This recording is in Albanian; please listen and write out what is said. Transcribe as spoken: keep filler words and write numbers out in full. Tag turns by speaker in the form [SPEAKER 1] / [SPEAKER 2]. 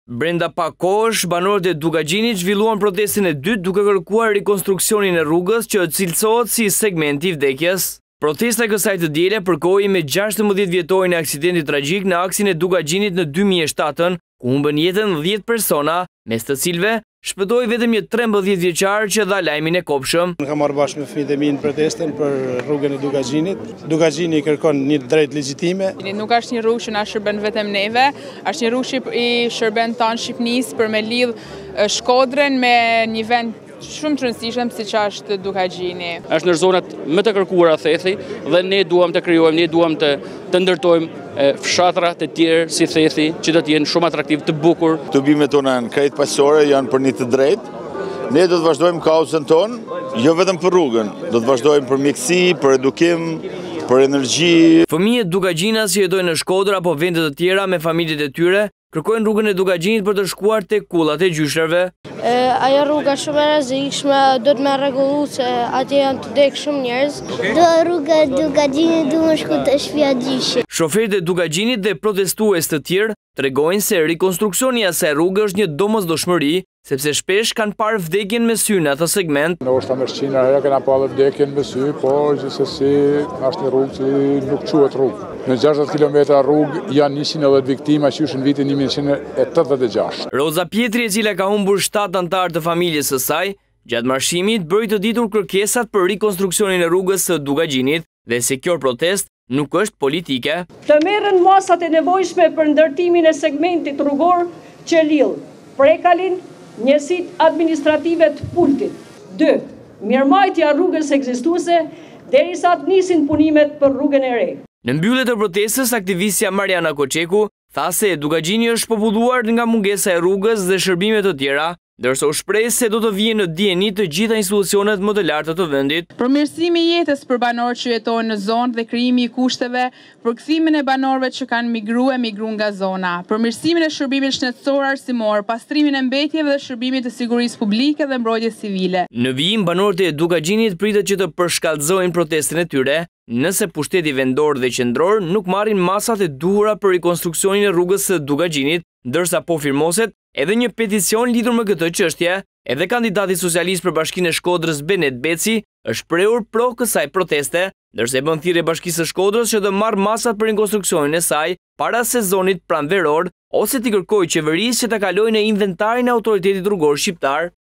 [SPEAKER 1] Brenda pak kohësh, banorët e Dugaxhinit zhvilluan protestën e dytë duke kërkuar rikonstruksionin e rrugës që cilësohet si segmenti i vdekjes. Protesta e kësaj të diele përkoi me gjashtëmbëdhjetë vjetorin e aksidentit tragjik në aksin e Dugaxhinit në dy mijë e shtatën, ku humbën jetën dhjetë persona, mes të cilëve shpëtoi vetëm një trembëdhjetë vjeçar që dha lajmin e kopshëm.
[SPEAKER 2] Unë kam marrë bashkë me fëmijët e mi në protestën për rrugën e Dugaxhinit. Dugaxhini kërkon një drejtë legjitime.
[SPEAKER 3] Nuk është një rrugë që na shërben vetëm neve, është një rrugë që i shërben tanë Shqipënisë për me lidh Shkodrën me një vend shumë të rëndësishëm siç është Dugaxhini.
[SPEAKER 4] Është në zonat më të kërkuara Thethi dhe ne duam të krijojmë, ne duam të të ndërtojmë fshatra të tjerë si Thethi që do të jenë shumë atraktiv, të bukur.
[SPEAKER 5] Tubimet tona janë krejt paqësorë, janë për një të drejtë. Ne do të vazhdojmë kauzën tonë, jo vetëm për rrugën, do të vazhdojmë për mjekësi, për edukim, për energji.
[SPEAKER 1] Fëmijët Dugaxhinas që jetojnë në Shkodër apo vende të tjera me familjet e tyre kërkojnë rrugën e Dugaxhinit për të shkuar tek kullat e gjyshërve.
[SPEAKER 6] Ajo rruga shumë e rrezikshme, do të më rregullu se atje janë të dek shumë njerëz.
[SPEAKER 7] Do rruga e Dugaxhinit du më shku të shtëpia gjyshi.
[SPEAKER 1] Shoferët e Dugaxhinit dhe protestues të tjerë tregojnë se rikonstruksioni i asaj rrugë është një domosdoshmëri, sepse shpesh kanë parë vdekjen me sy në atë segment.
[SPEAKER 8] Ndoshta me shqinë herë kena parë vdekjen me sy, po gjithsesi është një rrugë që nuk quhet rrugë. Në gjashtëdhjetë kilometra rrugë janë njëqind e dhjetë viktima që ishin në vitin një mijë nëntëqind e tetëdhjetë e gjashtë.
[SPEAKER 1] Roza Pietri, e cila ka humbur shtatë anëtar të familjes së saj, gjatë marshimit bëri të ditur kërkesat për rikonstruksionin e rrugës së Dugaxhinit dhe se kjo protestë nuk është politike.
[SPEAKER 9] Të merren masat e nevojshme për ndërtimin e segmentit rrugor që lidh Prekalin, njësitë administrative të Pultit. dy. Mirëmbajtja rrugës ekzistuese derisa të nisin punimet për rrugën e re.
[SPEAKER 1] Në mbyllje të protestës, aktivistja Mariana Koçeku tha se Dugaxhini është populluar nga mungesa e rrugës dhe shërbime të tjera, ndërsa u shpreh se do të vijë në dieni të gjitha institucionet më të larta të vendit.
[SPEAKER 3] Përmirësimi i jetës për banorët që jetojnë në zonë dhe krijimi i kushteve për kthimin e banorëve që kanë migruar e migruar nga zona, përmirësimin e shërbimit shëndetësor arsimor, pastrimin e mbetjeve dhe shërbimit të sigurisë publike dhe mbrojtjes civile.
[SPEAKER 1] Në vijim, banorët e Dugaxhinit pritet që të përshkallëzojnë protestën e tyre, nëse pushteti vendor dhe qendror nuk marrin masat e duhura për rikonstruksionin e rrugës së Dugaxhinit, ndërsa po firmoset edhe një peticion lidhur me këtë çështje. Edhe kandidati socialist për Bashkinë e Shkodrës Benet Beci është shprehur pro kësaj proteste, ndërsa e bën thirrje Bashkisë së Shkodrës që të marrë masat për rikonstruksionin e saj para sezonit pranveror ose t'i kërkojë qeverisë që ta kalojë në inventarin e autoritetit rrugor shqiptar.